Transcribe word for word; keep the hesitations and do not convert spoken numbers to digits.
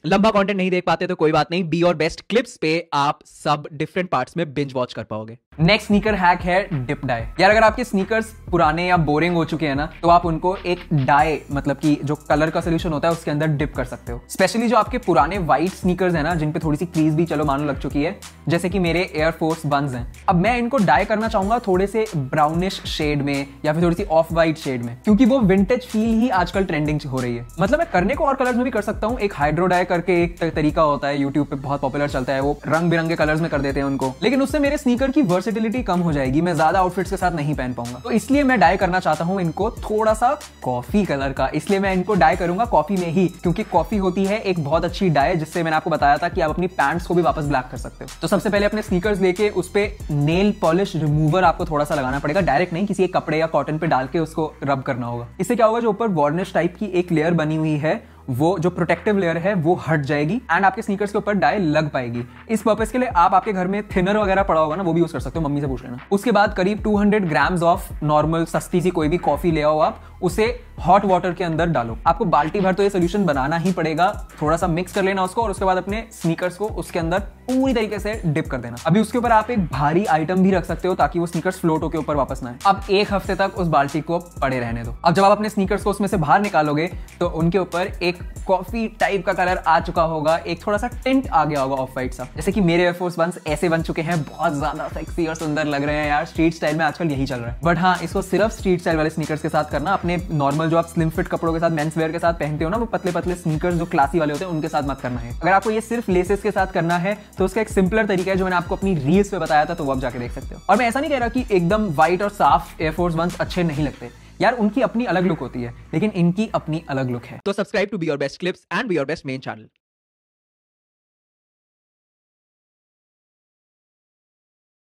लंबा कंटेंट नहीं देख पाते तो कोई बात नहीं, बी और बेस्ट क्लिप्स पे आप सब डिफरेंट पार्ट्स में बिंज वॉच कर पाओगे। नेक्स्ट स्नीकर हैक है डिप डाई। यार अगर आपके स्नीकर्स पुराने या बोरिंग हो चुके हैं ना, तो आप उनको एक डाई मतलब कि जो कलर का सोल्यूशन होता है उसके अंदर डिप कर सकते हो। स्पेशली जो आपके पुराने व्हाइट स्नीकर्स है ना, जिन पे थोड़ी सी क्रीज भी चलो मानो लग चुकी है, जैसे कि मेरे एयरफोर्स वंस हैं, अब मैं इनको डाई करना चाहूंगा थोड़े से ब्राउनिश शेड में या फिर थोड़ी सी ऑफ व्हाइट शेड में, क्योंकि वो विंटेज फील ही आजकल ट्रेंडिंग हो रही है। मतलब मैं करने को और कलर्स में भी कर सकता हूँ। एक हाइड्रो डाई करके एक तरीका होता है, यूट्यूब पे बहुत पॉपुलर चलता है, वो रंग बिरंगे कलर्स में कर देते हैं उनको, लेकिन उससे मेरे स्नीकर की वर्सेटिलिटी कम हो जाएगी, मैं ज्यादा आउटफिट्स के साथ नहीं पहन पाऊंगा। तो इसलिए मैं डाई करना चाहता हूं इनको थोड़ा सा कॉफी कलर का, इसलिए मैं इनको डाई करूंगा कॉफी में ही, क्योंकि कॉफी होती है एक बहुत अच्छी डाई, जिससे मैंने आपको बताया था कि आप अपनी पैंट्स को भी वापस ब्लैक कर सकते हो। तो सबसे पहले अपने स्नीकर्स लेके उस पे नेल पॉलिश रिमूवर आपको थोड़ा सा लगाना पड़ेगा, डायरेक्ट नहीं, किसी एक कपड़े या कॉटन पे डाल के उसको रब करना होगा। इससे क्या होगा, जो ऊपर वार्निश टाइप की एक लेयर बनी हुई है, वो जो प्रोटेक्टिव लेयर है वो हट जाएगी एंड आपके स्नीकर्स के ऊपर डाई लग पाएगी। इस पर्पस के लिए आप आपके घर में थिनर वगैरह पड़ा होगा ना, वो भी यूज कर सकते हो, मम्मी से पूछ लेना। उसके बाद करीब दो सौ ग्राम्स ऑफ नॉर्मल सस्ती सी कोई भी कॉफी ले आओ, आप उसे हॉट वाटर के अंदर डालो। आपको बाल्टी भर तो ये सोल्यूशन बनाना ही पड़ेगा, थोड़ा सा मिक्स कर लेना उसको, और उसके बाद अपने स्नीकर्स को उसके अंदर पूरी तरीके से डिप कर देना। अभी उसके ऊपर आप एक भारी आइटम भी रख सकते हो ताकि वो स्नीकर्स फ्लोट होकर ऊपर वापस ना आए। अब एक हफ्ते तक उस बाल्टी को पड़े रहने दो। अब जब आप अपने स्नीकर्स को उसमें से बाहर निकालोगे तो उनके ऊपर एक कॉफी टाइप का कलर आ चुका होगा, एक थोड़ा सा टिंट आ गया होगा ऑफ वाइट सा, जैसे कि मेरे एयरफोर्स वंस ऐसे बन चुके हैं, बहुत ज्यादा सेक्सी और सुंदर लग रहे हैं यार। स्ट्रीट स्टाइल में आजकल यही चल रहा है। बट हाँ, इसको सिर्फ स्ट्रीट स्टाइल वाले स्नीकर्स के साथ करना, अपने नॉर्मल जो आप स्लिम फिट कपड़ों के साथ मेंस वेयर के साथ पहनते हो ना, वो पतले पतले स्नीकर्स जो क्लासी वाले होते हैं उनके साथ मत करना है। अगर आपको ये सिर्फ लेसेस के साथ करना है तो उसका एक सिंपलर तरीका है जो मैंने आपको अपनी रील्स पे बताया था, तो वो आप जाके देख सकते हो। और मैं ऐसा नहीं कह रहा कि एकदम व्हाइट और साफ एयरफोर्स वंस अच्छे नहीं लगते यार, उनकी अपनी अलग लुक होती है, लेकिन इनकी अपनी अलग लुक है। तो subscribe to be your best clips and be your best main channel.